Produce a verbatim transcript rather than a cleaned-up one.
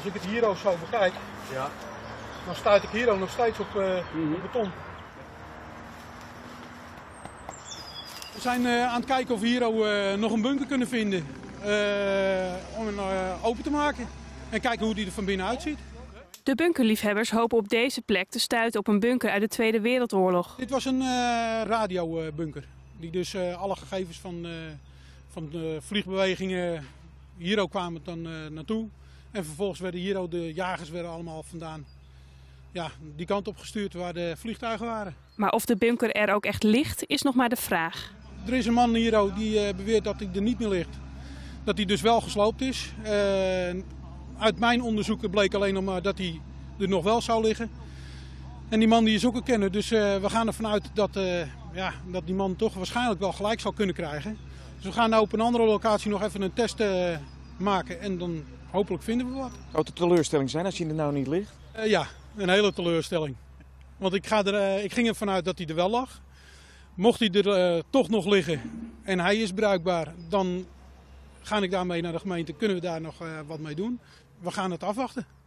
ik het hier ook zo bekijk, ja. dan stuit ik hier ook nog steeds op, uh, mm-hmm. op beton. We zijn uh, aan het kijken of we hier ook, uh, nog een bunker kunnen vinden uh, om hem uh, open te maken en kijken hoe die er van binnen uitziet. De bunkerliefhebbers hopen op deze plek te stuiten op een bunker uit de Tweede Wereldoorlog. Dit was een uh, radiobunker die dus uh, alle gegevens van, uh, van de vliegbewegingen hier ook kwamen dan uh, naartoe. En vervolgens werden hier ook de jagers werden allemaal vandaan ja, die kant op gestuurd waar de vliegtuigen waren. Maar of de bunker er ook echt ligt, is nog maar de vraag. Er is een man hier ook die uh, beweert dat hij er niet meer ligt. Dat hij dus wel gesloopt is. Uh, uit mijn onderzoeken bleek alleen nog maar dat hij er nog wel zou liggen. En die man die is ook een kenner, dus uh, we gaan ervan uit dat, uh, ja, dat die man toch waarschijnlijk wel gelijk zou kunnen krijgen. Dus we gaan nou op een andere locatie nog even een test uh, maken en dan hopelijk vinden we wat. Zou het een teleurstelling zijn als hij er nou niet ligt? Uh, ja, een hele teleurstelling. Want ik, ga er, uh, ik ging ervan uit dat hij er wel lag. Mocht hij er uh, toch nog liggen en hij is bruikbaar, dan ga ik daarmee naar de gemeente. Kunnen we daar nog uh, wat mee doen? We gaan het afwachten.